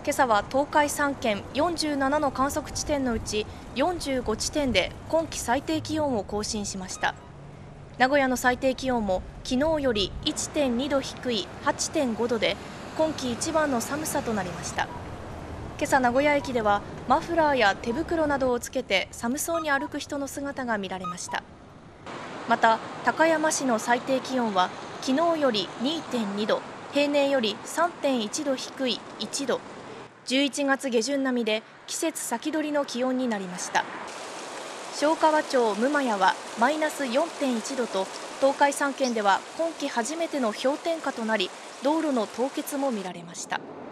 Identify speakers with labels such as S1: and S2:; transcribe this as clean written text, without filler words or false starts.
S1: 今朝は東海3県47の観測地点のうち45地点で今季最低気温を更新しました。名古屋の最低気温も昨日より 1.2 度低い 8.5 度で今季一番の寒さとなりました。今朝名古屋駅ではマフラーや手袋などをつけて寒そうに歩く人の姿が見られました。また高山市の最低気温は昨日より 2.2 度、平年より 3.1 度低い1度、11月下旬並みで季節先取りの気温になりました。昭川町六厩はマイナス 4.1 度と東海3県では今季初めての氷点下となり、道路の凍結も見られました。